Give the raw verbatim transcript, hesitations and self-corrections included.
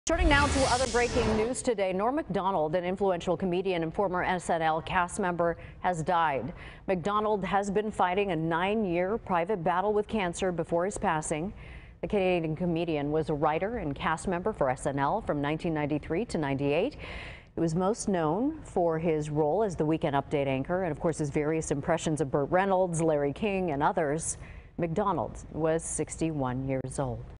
Turning now to other breaking news today, Norm Macdonald, an influential comedian and former S N L cast member, has died. Macdonald has been fighting a nine-year private battle with cancer before his passing. The Canadian comedian was a writer and cast member for S N L from nineteen ninety-three to ninety-eight. He was most known for his role as the Weekend Update anchor and, of course, his various impressions of Burt Reynolds, Larry King, and others. Macdonald was sixty-one years old.